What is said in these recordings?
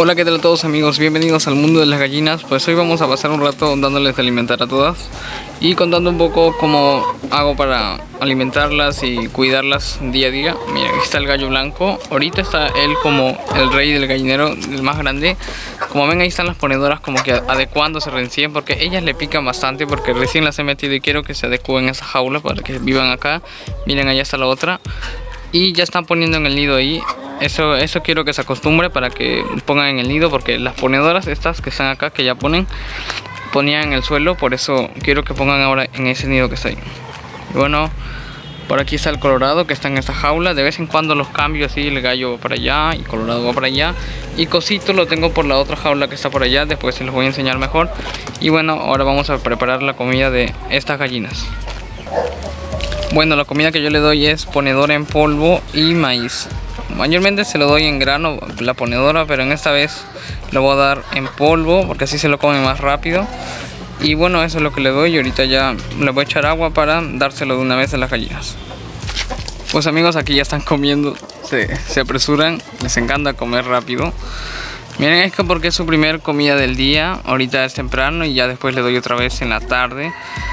Hola, ¿qué tal a todos amigos? Bienvenidos al mundo de las gallinas. Pues hoy vamos a pasar un rato dándoles de alimentar a todas y contando un poco cómo hago para alimentarlas y cuidarlas día a día. Miren, aquí está el gallo blanco. Ahorita está él como el rey del gallinero, el más grande. Como ven, ahí están las ponedoras como que adecuándose recién, porque ellas le pican bastante porque recién las he metido y quiero que se adecúen en esa jaula para que vivan acá. Miren, allá está la otra. Y ya están poniendo en el nido ahí. Eso quiero que se acostumbre para que pongan en el nido, porque las ponedoras estas que están acá, que ya ponían en el suelo, por eso quiero que pongan ahora en ese nido que está ahí. Y bueno, por aquí está el colorado que está en esta jaula. De vez en cuando los cambio así, el gallo va para allá y colorado va para allá. Y cosito lo tengo por la otra jaula que está por allá, después se los voy a enseñar mejor. Y bueno, ahora vamos a preparar la comida de estas gallinas. Bueno, la comida que yo le doy es ponedora en polvo y maíz. Mayormente se lo doy en grano la ponedora, pero en esta vez lo voy a dar en polvo porque así se lo come más rápido. Y bueno, eso es lo que le doy y ahorita ya le voy a echar agua para dárselo de una vez a las gallinas. Pues amigos, aquí ya están comiendo, se apresuran, les encanta comer rápido. Miren, es que porque es su primer comida del día, ahorita es temprano y ya después le doy otra vez en la tarde.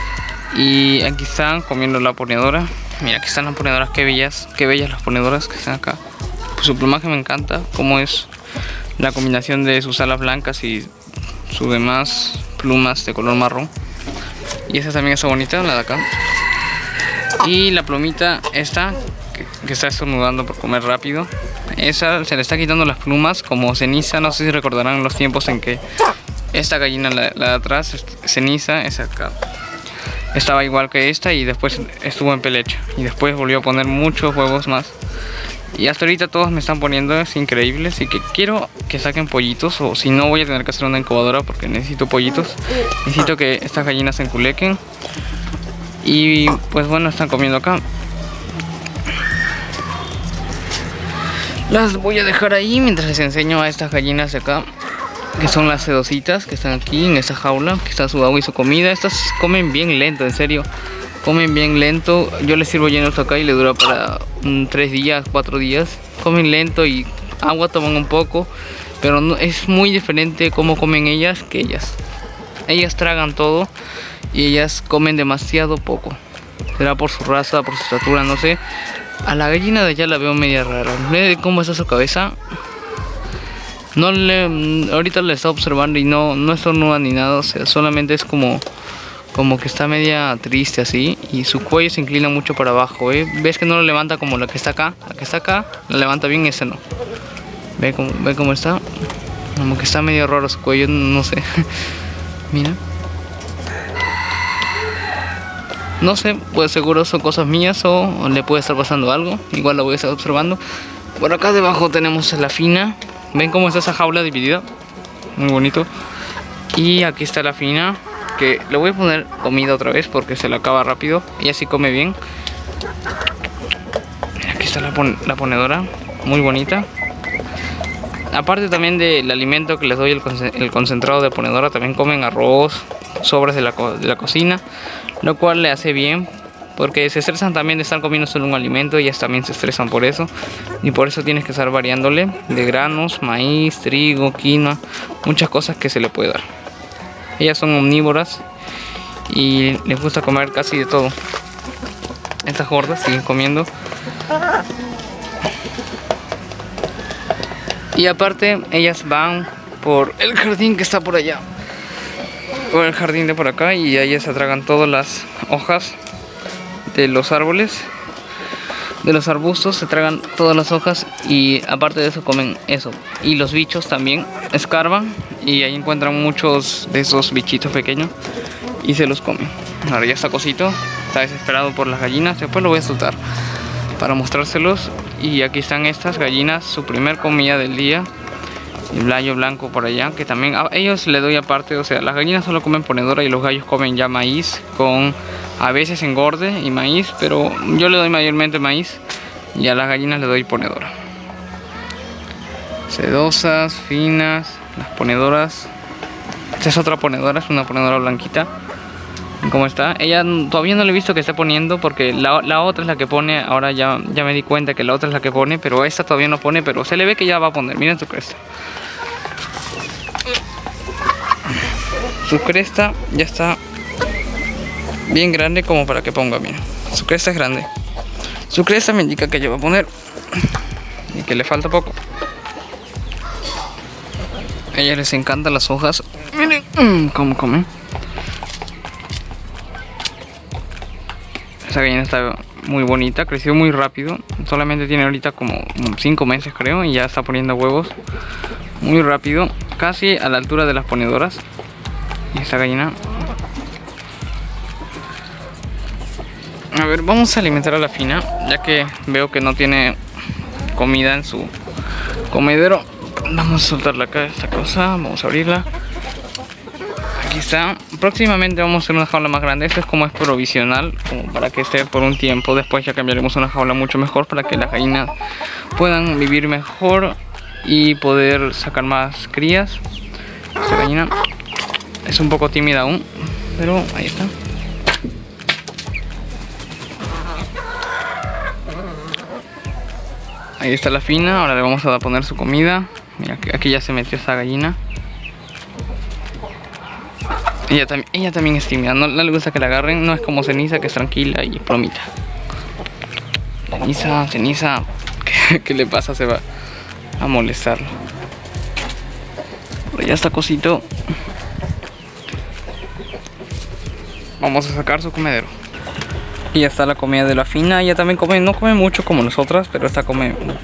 Y aquí están comiendo la ponedora. Mira, aquí están las ponedoras, qué bellas las ponedoras que están acá. Pues su plumaje me encanta, como es la combinación de sus alas blancas y sus demás plumas de color marrón. Y esa también está bonita, la de acá. Y la plumita esta, que está estornudando por comer rápido. Esa se le está quitando las plumas como ceniza. No sé si recordarán los tiempos en que esta gallina, la de atrás, ceniza, esa acá, estaba igual que esta y después estuvo en pelecha. Y después volvió a poner muchos huevos más. Y hasta ahorita todos me están poniendo, es increíble. Así que quiero que saquen pollitos, o si no voy a tener que hacer una incubadora porque necesito pollitos. Necesito que estas gallinas se enculequen. Y pues bueno, están comiendo acá. Las voy a dejar ahí mientras les enseño a estas gallinas de acá, que son las sedositas que están aquí en esta jaula, que está su agua y su comida. Estas comen bien lento, en serio, comen bien lento. Yo les sirvo lleno esto acá y le dura para 3 días, 4 días. Comen lento y agua toman un poco, pero no, es muy diferente cómo comen ellas que ellas. Ellas tragan todo y ellas comen demasiado poco. Será por su raza, por su estatura, no sé. A la gallina de allá la veo media rara. Ve cómo está su cabeza. Ahorita le está observando y no estornuda ni nada, o sea, solamente es como que está media triste así. Y su cuello se inclina mucho para abajo, ¿eh? ¿Ves que no lo levanta como la que está acá? La que está acá la levanta bien, ese no. ¿Ve cómo está? Como que está medio raro su cuello, no sé. Mira. No sé, pues seguro son cosas mías o le puede estar pasando algo. Igual la voy a estar observando. Por acá debajo tenemos la fina. ¿Ven cómo está esa jaula dividida? Muy bonito. Y aquí está la fina, que le voy a poner comida otra vez porque se la acaba rápido. Ella sí come bien. Aquí está la ponedora, muy bonita. Aparte también del alimento que les doy, el concentrado de ponedora, también comen arroz, sobras de la cocina, lo cual le hace bien. Porque se estresan también de estar comiendo solo un alimento, ellas también se estresan por eso. Y por eso tienes que estar variándole de granos, maíz, trigo, quinoa, muchas cosas que se le puede dar. Ellas son omnívoras y les gusta comer casi de todo. Estas gordas siguen comiendo. Y aparte ellas van por el jardín que está por allá, por el jardín de por acá, y ellas se tragan todas las hojas de los árboles, de los arbustos, se tragan todas las hojas. Y aparte de eso comen eso. Y los bichos también escarban y ahí encuentran muchos de esos bichitos pequeños y se los comen. Ahora ya está cosito, está desesperado por las gallinas. Después lo voy a soltar para mostrárselos. Y aquí están estas gallinas, su primer comida del día. El gallo blanco por allá, que también a ellos le doy aparte. O sea, las gallinas solo comen ponedora y los gallos comen ya maíz, con a veces engorde y maíz, pero yo le doy mayormente maíz y a las gallinas le doy ponedora. Sedosas, finas, las ponedoras. Esta es otra ponedora, es una ponedora blanquita. ¿Cómo está? Ella todavía no le he visto que esté poniendo, porque la otra es la que pone. Ahora ya me di cuenta que la otra es la que pone, pero esta todavía no pone, pero se le ve que ya va a poner. Miren su cresta. su cresta ya está bien grande como para que ponga, miren. Su cresta es grande. Su cresta me indica que ya va a poner y que le falta poco. A ellas les encantan las hojas. Miren cómo comen. Esta gallina está muy bonita, creció muy rápido. Solamente tiene ahorita como 5 meses creo y ya está poniendo huevos muy rápido, casi a la altura de las ponedoras. Y esta gallina, a ver, vamos a alimentar a la Fina, ya que veo que no tiene comida en su comedero. Vamos a soltarla acá, esta cosa, vamos a abrirla. Aquí está. Próximamente vamos a hacer una jaula más grande. Esto es como es provisional, como para que esté por un tiempo. Después ya cambiaremos a una jaula mucho mejor para que las gallinas puedan vivir mejor y poder sacar más crías. Esta gallina es un poco tímida aún, pero ahí está. Ahí está la Fina. Ahora le vamos a poner su comida. Mira, aquí ya se metió esta gallina. Ella también es tímida, no le gusta que la agarren. No es como Ceniza, que es tranquila y bromita. Ceniza, ¿qué le pasa? Se va a molestarlo. Pero ya está Cosito. Vamos a sacar su comedero. Y ya está la comida de la Fina. Ella también come, no come mucho como nosotras, pero esta come un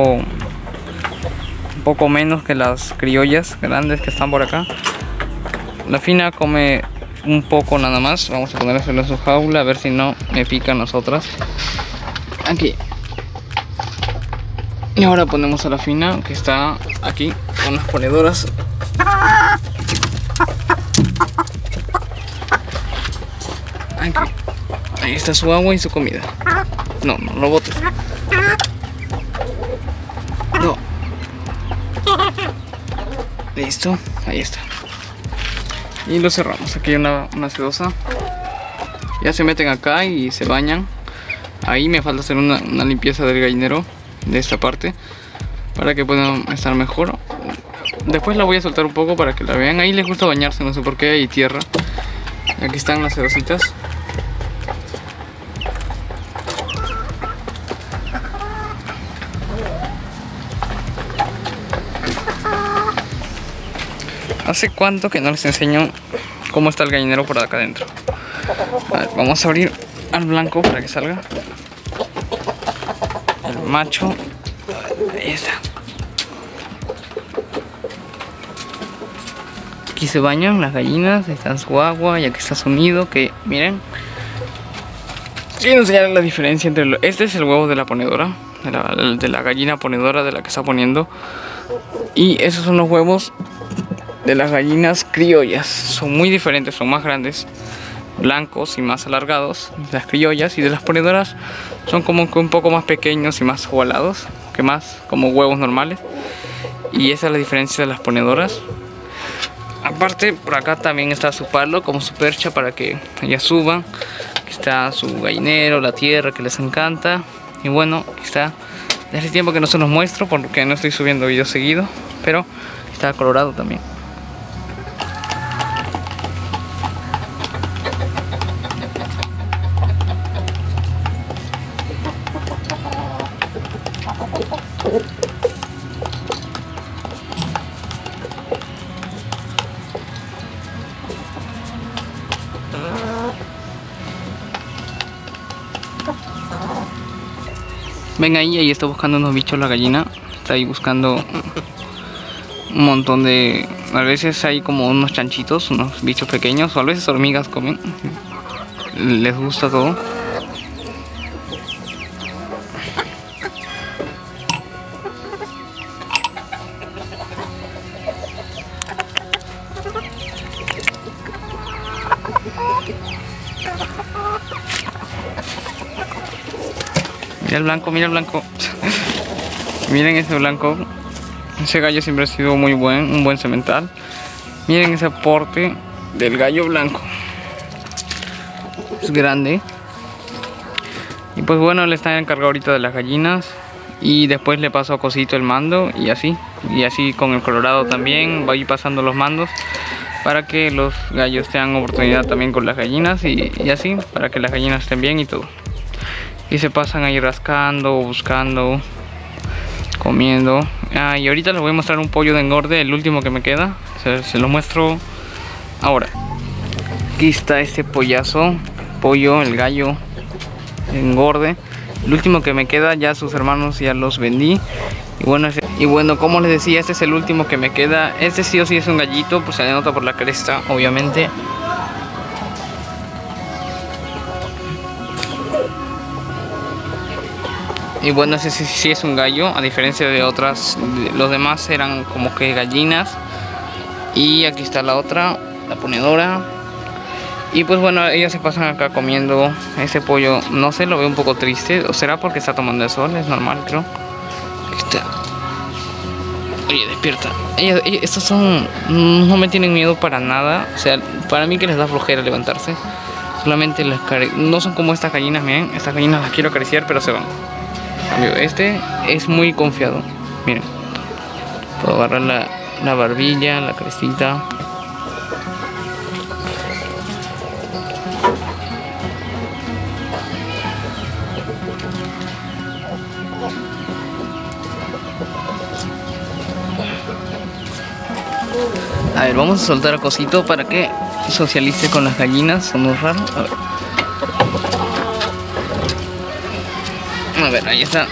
poco menos que las criollas grandes que están por acá. La Fina come un poco nada más. Vamos a ponérselo en su jaula a ver si no me pica a nosotras. Aquí. Y ahora ponemos a la Fina, que está aquí con las ponedoras. Aquí. Ahí está su agua y su comida. No lo botes. No. Listo, ahí está. Y lo cerramos. Aquí hay una sedosa. Ya se meten acá y se bañan. Ahí me falta hacer una limpieza del gallinero, de esta parte, para que puedan estar mejor. Después la voy a soltar un poco para que la vean. Ahí les gusta bañarse, no sé por qué, hay tierra. Aquí están las sedositas. ¿Hace cuánto que no les enseño cómo está el gallinero por acá adentro? A ver, vamos a abrir al blanco para que salga. El macho. Ahí está. Aquí se bañan las gallinas, está en su agua y aquí está su nido, que miren. Quiero enseñar la diferencia entre este es el huevo de la ponedora, de la gallina ponedora de la que está poniendo. Y esos son los huevos de las gallinas criollas. Son muy diferentes, son más grandes, blancos y más alargados. Las criollas, y de las ponedoras son como que un poco más pequeños y más ovalados, que más como huevos normales. Y esa es la diferencia de las ponedoras. Aparte, por acá también está su palo, como su percha, para que ellas suban. Aquí está su gallinero, la tierra que les encanta. Y bueno, aquí está. Desde hace tiempo que no se los muestro porque no estoy subiendo videos seguido, pero está colorado también. Ven ahí está buscando unos bichos la gallina. Está ahí buscando un montón de... A veces hay como unos chanchitos, unos bichos pequeños, o a veces hormigas comen. Les gusta todo. Mira el blanco, mira el blanco. Miren ese blanco. Ese gallo siempre ha sido muy un buen semental. Miren ese aporte del gallo blanco. Es grande. Y pues bueno, le está encargado ahorita de las gallinas. Y después le paso a Cosito el mando y así. Y así con el colorado también. Va a ir pasando los mandos. para que los gallos tengan oportunidad también con las gallinas y así, para que las gallinas estén bien y todo. Y se pasan ahí rascando, buscando, comiendo. Y ahorita les voy a mostrar un pollo de engorde, el último que me queda. Se lo muestro ahora. Aquí está este pollazo, pollo, el gallo de engorde. El último que me queda, ya sus hermanos ya los vendí. Y bueno, como les decía, este es el último que me queda. Este sí o sí es un gallito, pues se le nota por la cresta, obviamente. Y bueno, ese sí es un gallo, a diferencia de otras. Los demás eran como que gallinas. Y aquí está la otra, la ponedora. Y pues bueno, ellos se pasan acá comiendo ese pollo. No sé, lo veo un poco triste. O será porque está tomando el sol, es normal, creo. Aquí está. Oye, despierta. Estos son... no me tienen miedo para nada. O sea, para mí que les da flojera levantarse. Solamente no son como estas gallinas, miren. Estas gallinas las quiero acariciar, pero se van. Amigo, este es muy confiado. Miren. Puedo agarrar la barbilla, la crestita. A ver, vamos a soltar a Cosito para que socialice con las gallinas. Son muy raros. A ver, ahí está.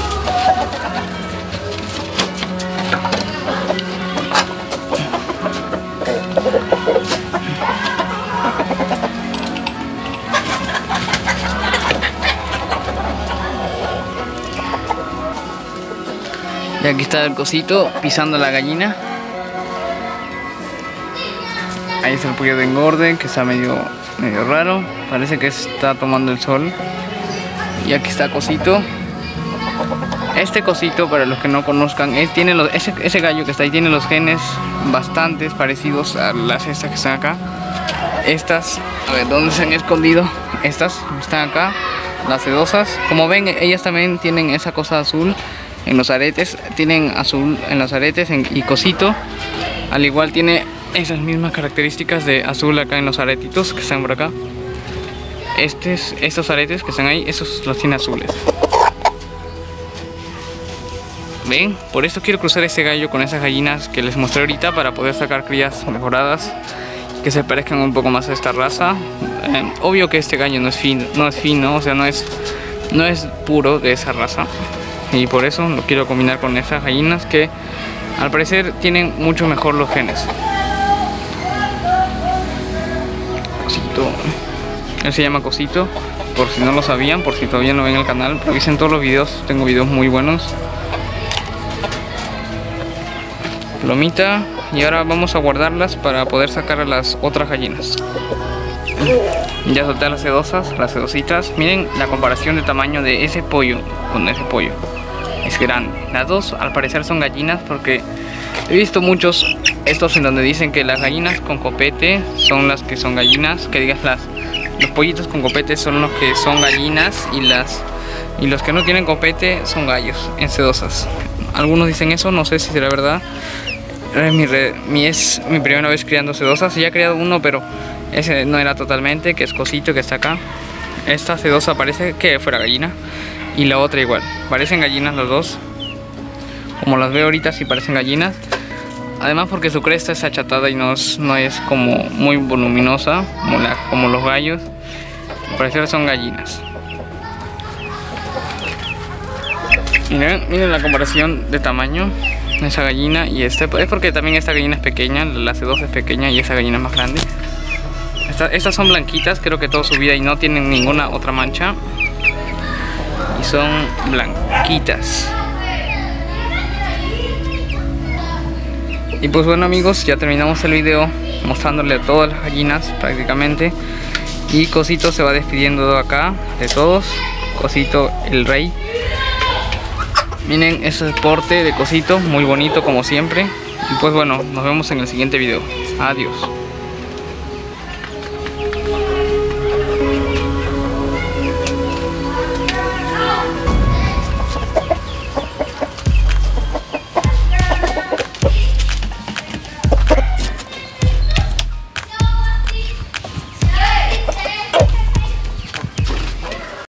Y aquí está el Cosito pisando la gallina. Ahí está el pollo de engorde, que está medio raro. Parece que está tomando el sol. Y aquí está Cosito. Este Cosito, para los que no conozcan, tiene ese gallo que está ahí tiene los genes bastante parecidos a las estas que están acá. Estas, a ver, ¿dónde se han escondido? Estas están acá, las sedosas. Como ven, ellas también tienen esa cosa azul en los aretes. Tienen azul en los aretes y Cosito, al igual, tiene esas mismas características de azul acá en los aretitos que están por acá. Estos aretes que están ahí, esos los tiene azules. ¿Ven? Por eso quiero cruzar ese gallo con esas gallinas que les mostré ahorita, para poder sacar crías mejoradas que se parezcan un poco más a esta raza. Obvio que este gallo no es fino, o sea, no es puro de esa raza. Y por eso lo quiero combinar con esas gallinas que al parecer tienen mucho mejor los genes. Cosito. Él se llama Cosito, por si no lo sabían, por si todavía no ven el canal. Revisen todos los videos, tengo videos muy buenos. Plomita. Y ahora vamos a guardarlas para poder sacar a las otras gallinas. Ya solté a las sedositas. Miren la comparación de tamaño de ese pollo con ese pollo. Es grande. Las dos al parecer son gallinas, porque he visto muchos estos en donde dicen que las gallinas con copete son las que son gallinas. Que digas, los pollitos con copete son los que son gallinas, y los que no tienen copete son gallos en sedosas. Algunos dicen eso, no sé si será verdad. Es mi primera vez criando sedosas. Ya he criado uno, pero ese no era totalmente, que es Cosito, que está acá. Esta sedosa parece que fuera gallina, y la otra igual. Parecen gallinas los dos. Como las veo ahorita, sí parecen gallinas. Además porque su cresta es achatada y no es como muy voluminosa como los gallos. Al parecer son gallinas. Miren la comparación de tamaño de esa gallina y esta. Es porque también esta gallina es pequeña, la sedosa es pequeña y esa gallina es más grande. Estas son blanquitas, creo que toda su vida, y no tienen ninguna otra mancha. Y son blanquitas. Y pues bueno, amigos, ya terminamos el video mostrándole a todas las gallinas prácticamente. Y Cosito se va despidiendo de acá, de todos. Cosito el rey. Miren ese porte de Cosito, muy bonito como siempre. Y pues bueno, nos vemos en el siguiente video. Adiós.